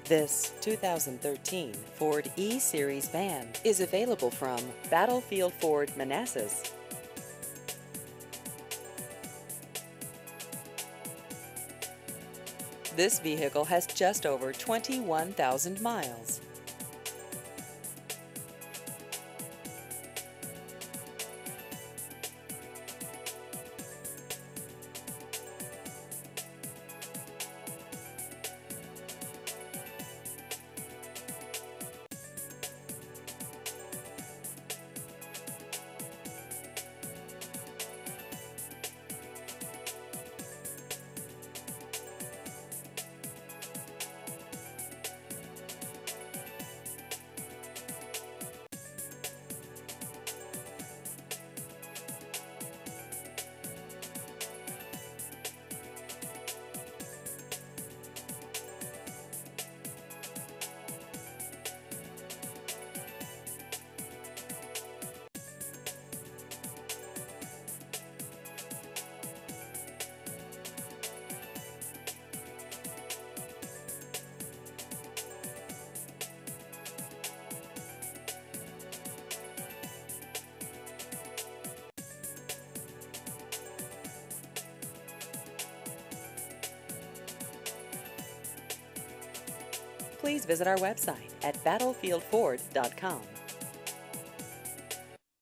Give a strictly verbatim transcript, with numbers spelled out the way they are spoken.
This two thousand thirteen Ford E-Series van is available from Battlefield Ford Manassas. This vehicle has just over twenty-one thousand miles. Please visit our website at battlefield ford dot com.